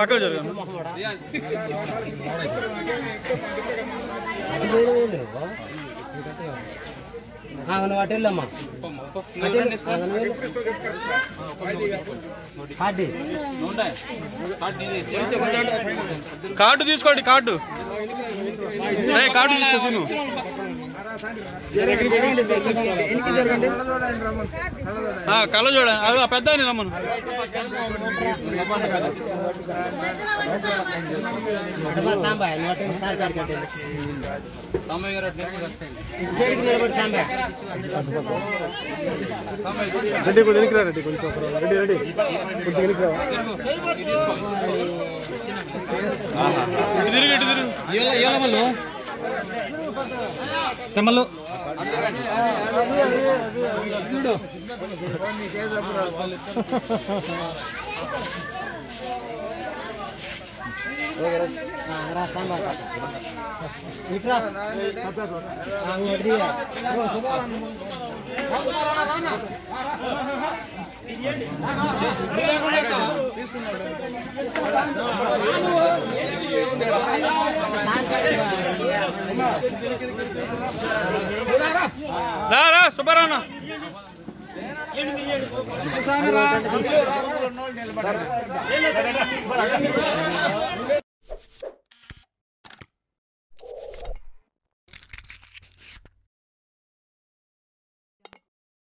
పక్కకు జరగండి. వాటిల్లమ్మా కార్డు తీసుకోండి. కార్డు కార్డు తీసుకో. కళ్ళ చూడండి. అది పెద్ద రమ్మను. రెడ్డి కొంచెం ఎనికిరా. రెడ్డి కొంచెం రెడ్డి రెడ్డి కొంచెం ఎనికిరా. తిరిగి తిరుగు తెమ్మలు చూడు. రా సుబ్బారావు.